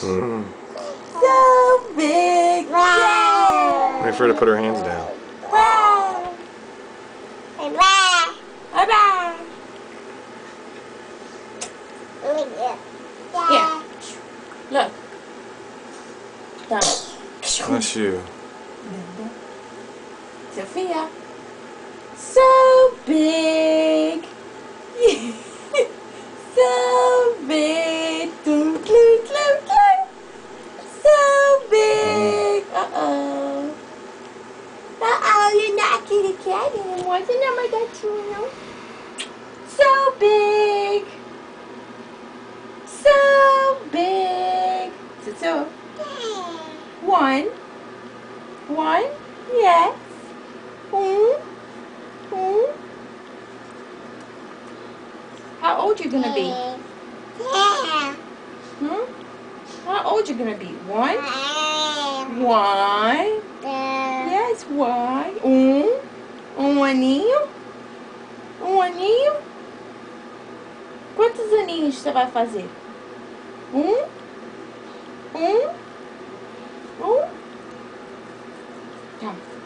Mm. So big. Wow. Wait for her to put her hands down. Wow. Bye-bye. Bye-bye. Yeah. Look. Done. Bless you. Sophia. So big. So big. Doo, doo, doo, doo. So big. Uh-oh. Uh-oh, you're not a kitty cat anymore. So now my gatinha. So big. So big. So. One. One. Yes. How old you gonna be? How old you gonna be? One? One? Yes, one. Um aninho? Um aninho? Quantos aninhos você vai fazer? Um? Tá.